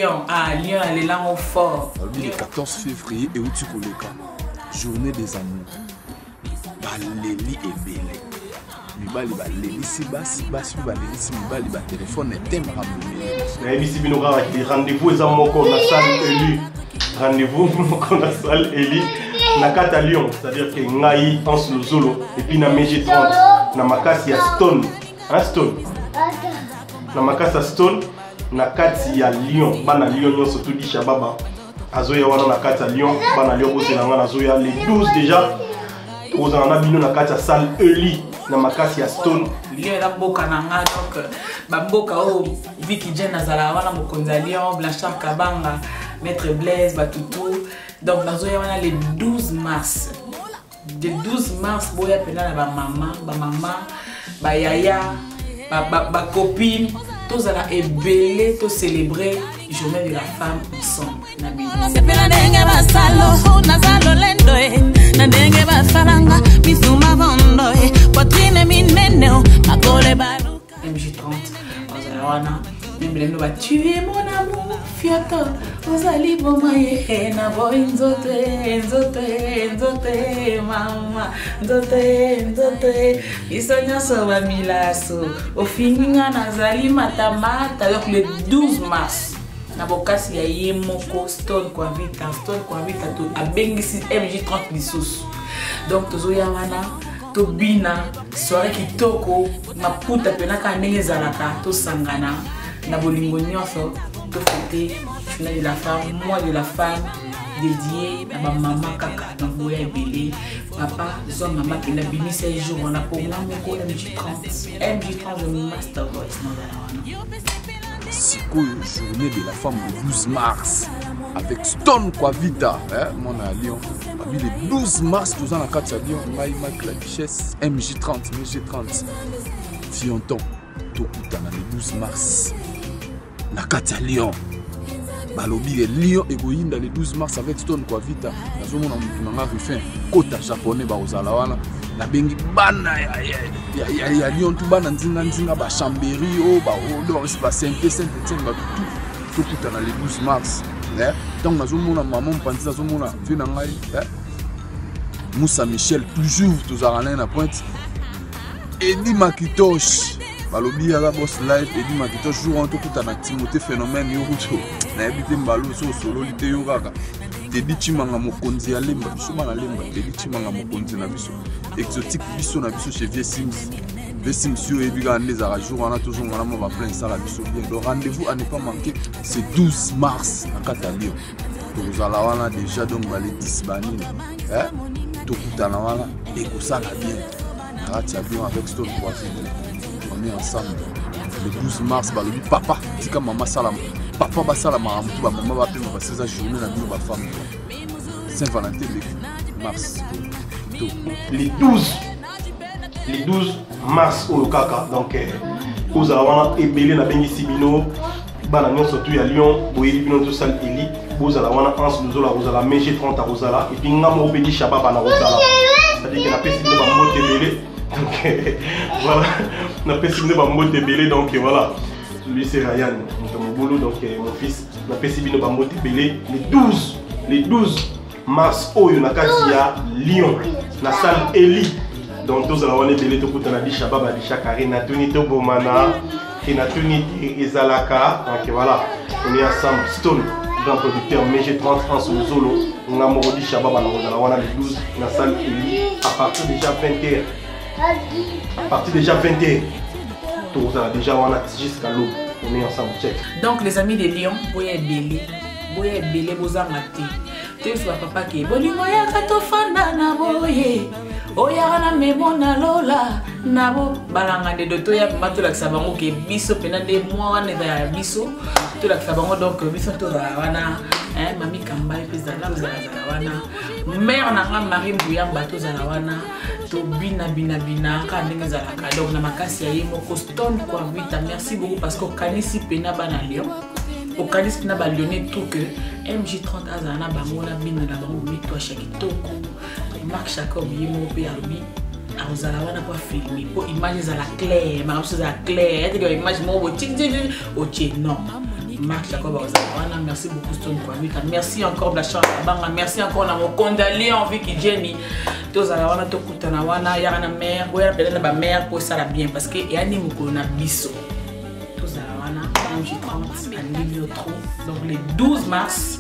Lyon. Ah, Lyon, elle est là au fort. Le 14 février, et où tu connais quand? Journée des amours. Baléli et Bélé. Mibali baléli si basi baléli si mibali ba téléphone et thème ramené. Na ebisi bino ka rendez-vous eza moko na salle Eli. Rendez-vous moko na salle Eli. Na kata Lyon, c'est-à-dire que ngai Hans Lozolo et puis na MG30 na makasi ya Stone. Hein Stone. Na makasi ya Stone na kati ya Lyon. Bana Lyon nyonso tout dit Shababa. Azoya wana na kati ya Lyon, bana Lyon bose na ngana zoya les 12 déjà. Aux anabino na kati ya salle Eli. Na makasi ya Stone Lyon la boka nanga donc bamboka o Vicky Jen nazala wana mokonza Lyon Blanchard Kabanga Maître Blaise Batutu donc nazoya wana le 12 mars le 12 mars boya pena na ba maman ba yaya ba copine tous ala ebele to célébrer journée de la femme ensemble na bino sepela ndenge basalo nazalo lendo na ndenge basalanga misuma vondo potrine minene makole balu MG30 ozalawana Mbelendo ba tu es mon amour fiato ozali bomaye na boinzote nzote mama nzote isonya soba milaso ofininga nazali matamata donc le 12 mars na bokasi ya yemoko Stone kwa vita to abengisi MG30 lisusu donc tozoya wana tobina soirée kitoko maputa penaka ndenge ezalaka tosangana na bolingo nyonso tofete journée de la femme mois de la femme dédié à ma maman kaka donc boya ebele papa zo mama qui n'a bimisa jour on a pour moi moko MG30 de master voice c'est quoi journée de la femme le 12 mars avec Stone Kwavita mon à Lyon le 12 mars tous en la carte à Lyon la duchesse MG30 Fionton tout le 12 mars na carte à Lyon balobi Lyon egoyinda le 12 mars avec Stone Kwavita nazomona mutu nanga rufin kota japonais ba ozala wana na bengi bana ya Lyon tout bana nzinga ba Chambéry o ba odo ba Saint-Étienne ba tout na le 12 mars donc nazomona maman mpanzi nazomona vi na ngai Moussa Michel toujours tozala na pointe Eddie Makitosh balobi ya boss live Eddie Makitosh jour en tout na Timothée phénomène yo ruto na ebite mbalo solo lite yo kaka Teddy Chimanga mokonzi ya lemba biso na lemba Teddy Chimanga mokonzi na biso exotique biso na biso chez Sims yo ebika ndeza jour on a toujours ngana mo ba plein ça la biso bien le rendez-vous à ne pas manquer c'est 12 mars à Catalio tozala wana déjà donc ba les 10 banini tokutana wana ekosala bien ratia bien avec Stone Kwavita on est ensemble le 12 mars balobi papa tika mama salama papa basala mamutu ba mama ba pema ba 16 journée na bino ba femme Saint-Valentin le mars les 12 mars au kaka donc aux alawana ebele na bengi sibino bana nyonso tout ya Lyon boyeli bino to salle Eli boza la wana Hans Lozolo rozala MG30 rozala et puis ngamo obedi Shababa na rozala c'est-à-dire que na pesi bino ba mbote ebele donc voilà na pesi bino ba mbote ebele donc voilà lui c'est Ryan mon boulot donc mon fils na pesi bino ba mbote ebele les 12 mars oyo na kati ya Lyon na salle Eli donc tous la wana ebele to kutana di Shababa di Shakari na tuni to bomana et na tuni ezalaka donc voilà on est ensemble Stone grand producteur MG30 Hans Lozolo Namorodi Shababa na rozala wana le 12 na salle Eli à partir déjà 20h à partir déjà 20h tout ça déjà wana jusqu'à l'aube on est ensemble check donc les amis de Lyon boya ebele bozanga te te soit papa ke bolingo ya katofanda na boye oya na memona lola nabo balanga de doto ya mato la sabango ke biso pena de moi wana ya biso to la sabango donc biso to wana mami kamba pesa la wana mère na nga Marie Mbuyamba to za wana to bina ka ndenge za la donc na makasi ya yemo Stone Kwavita merci beaucoup parce que kanisi pena bana Lyon au Canis na ba lyonnais tout que MG30 azana bango na bina na bango mitwa shakitoko Marc Jacob yemo pe arbi azala wana kwa filmer pour image za la claire ma chose za claire et que image mo bo tiki o non Marc Jacob Ozawana, merci beaucoup Stone Kwamika, merci encore Blachar Kabanga, merci encore na Mokonda Léon Vicky Jenny, tous à la wana to kutana wana ya na mère, boya belena ba mère pour ça la bien parce que yani mukolo na biso. Tous à la wana MJ30 à niveau trop. Donc le 12 mars,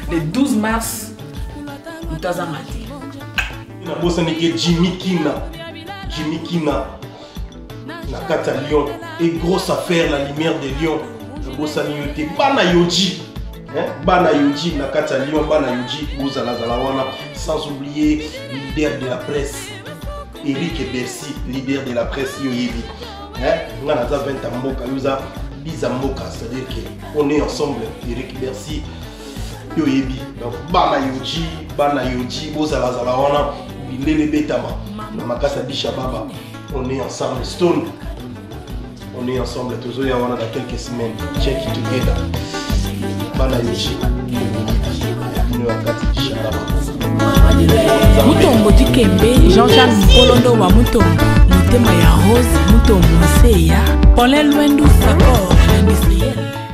nous t'azamati. Na bossa neke Jimmy Kina. Na kata Lyon et grosse affaire la lumière de Lyon. Bossa nyote bana yoji bana yoji na kata Lyon bana yoji bozala wana sans oublier leader de la presse Eric Bercy leader de la presse yoyebi nga na za 20 mboka yuza biza mboka, c'est-à-dire que on est ensemble Eric Bercy yoyebi donc bana yoji bozala wana bilele betama na makasa bisha baba on est ensemble Stone. On est ensemble, tous les jours, dans quelques semaines. Check it together. Bana Yoshi. Mutombo Dikembe, Jean-Jacques Mpolondo wa Mutombo, Mutema ya Rose, Mutombo Seya, Paulin Lwendu Sakor, l'industriel.